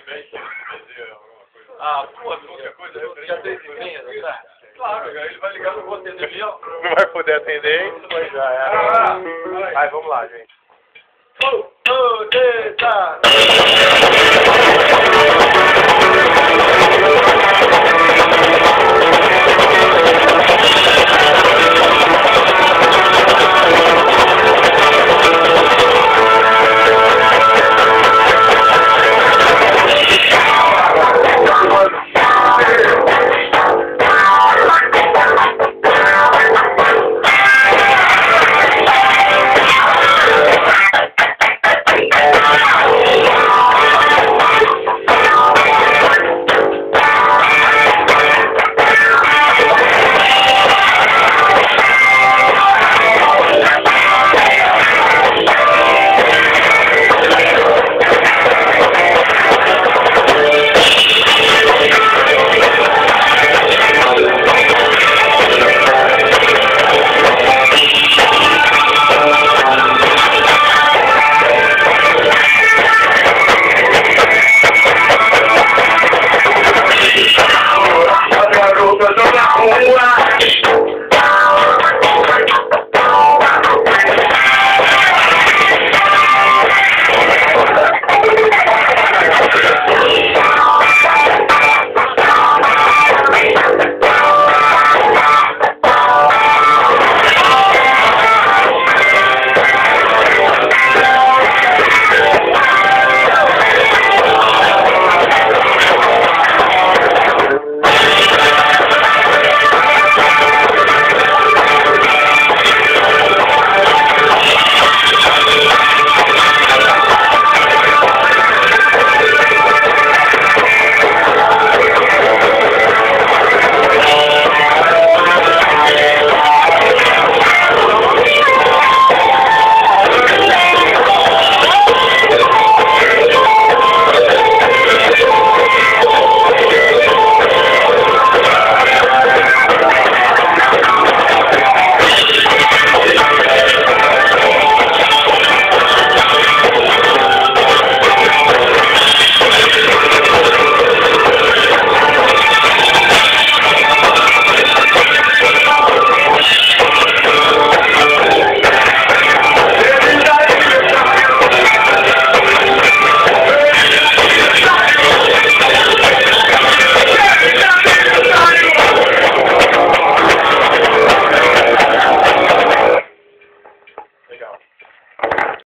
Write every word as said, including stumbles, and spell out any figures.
Ah, pô, qualquer coisa, já três e meia, não tá? Claro, ele vai ligar no você do avião. Não vai poder atender, mas já é. Ah, aí, vamos lá, gente. Oh, oh, eita!